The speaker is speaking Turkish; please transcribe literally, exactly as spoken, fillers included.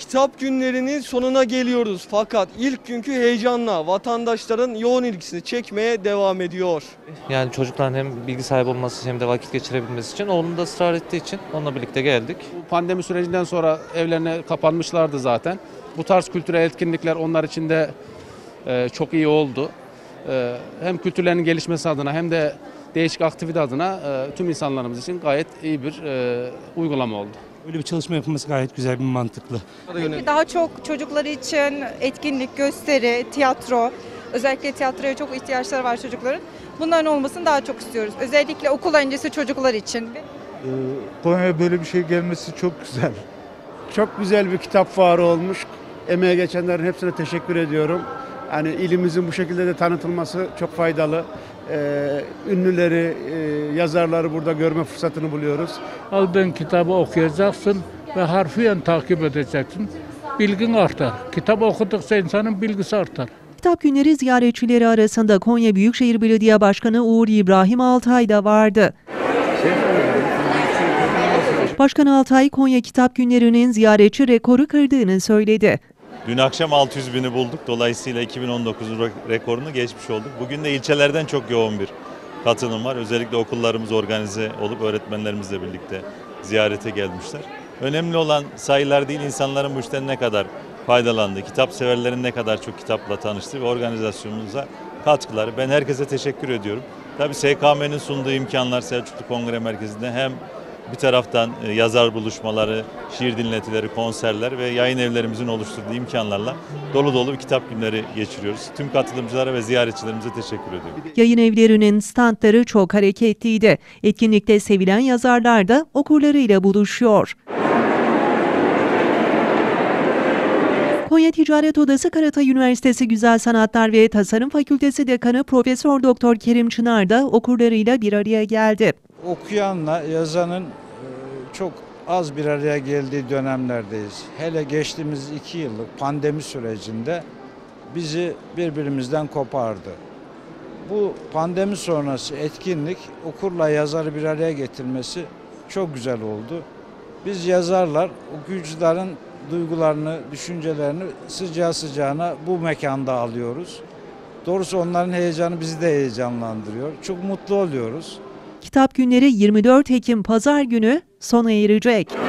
Kitap günlerinin sonuna geliyoruz fakat ilk günkü heyecanla vatandaşların yoğun ilgisini çekmeye devam ediyor. Yani çocukların hem bilgi sahibi olması hem de vakit geçirebilmesi için oğlum da ısrar ettiği için onunla birlikte geldik. Pandemi sürecinden sonra evlerine kapanmışlardı zaten. Bu tarz kültürel etkinlikler onlar için de e, çok iyi oldu. E, hem kültürlerinin gelişmesi adına hem de değişik aktivite adına e, tüm insanlarımız için gayet iyi bir e, uygulama oldu. Öyle bir çalışma yapılması gayet güzel, bir mantıklı. Daha çok çocuklar için etkinlik, gösteri, tiyatro, özellikle tiyatroya çok ihtiyaçları var çocukların. Bunların olmasını daha çok istiyoruz. Özellikle okul öncesi çocuklar için. Ee, Konya'ya böyle bir şey gelmesi çok güzel. Çok güzel bir kitap fuarı olmuş. Emeğe geçenlerin hepsine teşekkür ediyorum. Yani ilimizin bu şekilde de tanıtılması çok faydalı. Ee, ünlüleri, e, yazarları burada görme fırsatını buluyoruz. Aldığın kitabı okuyacaksın ve harfiyen takip edeceksin. Bilgin artar. Kitap okudukça insanın bilgisi artar. Kitap günleri ziyaretçileri arasında Konya Büyükşehir Belediye Başkanı Uğur İbrahim Altay da vardı. Başkan Altay, Konya Kitap Günleri'nin ziyaretçi rekoru kırdığını söyledi. Dün akşam altı yüz bini bulduk. Dolayısıyla iki bin on dokuzun rekorunu geçmiş olduk. Bugün de ilçelerden çok yoğun bir katılım var. Özellikle okullarımız organize olup öğretmenlerimizle birlikte ziyarete gelmişler. Önemli olan sayılar değil, insanların bu işten ne kadar faydalandığı, kitap severlerin ne kadar çok kitapla tanıştığı ve organizasyonumuza katkıları. Ben herkese teşekkür ediyorum. Tabii S K M'nin sunduğu imkanlar Selçuklu Kongre Merkezi'nde hem bir taraftan yazar buluşmaları, şiir dinletileri, konserler ve yayın evlerimizin oluşturduğu imkanlarla dolu dolu bir kitap günleri geçiriyoruz. Tüm katılımcılara ve ziyaretçilerimize teşekkür ediyorum. Yayın evlerinin standları çok hareketliydi. Etkinlikte sevilen yazarlar da okurlarıyla buluşuyor. Konya Ticaret Odası Karatay Üniversitesi Güzel Sanatlar ve Tasarım Fakültesi Dekanı Profesör Doktor Kerim Çınar da okurlarıyla bir araya geldi. Okuyanla yazanın çok az bir araya geldiği dönemlerdeyiz. Hele geçtiğimiz iki yıllık pandemi sürecinde bizi birbirimizden kopardı. Bu pandemi sonrası etkinlik okurla yazarı bir araya getirmesi çok güzel oldu. Biz yazarlar okuyucuların duygularını, düşüncelerini sıcağı sıcağına bu mekanda alıyoruz. Doğrusu onların heyecanı bizi de heyecanlandırıyor. Çok mutlu oluyoruz. Kitap günleri yirmi dört Ekim Pazar günü sona erecek.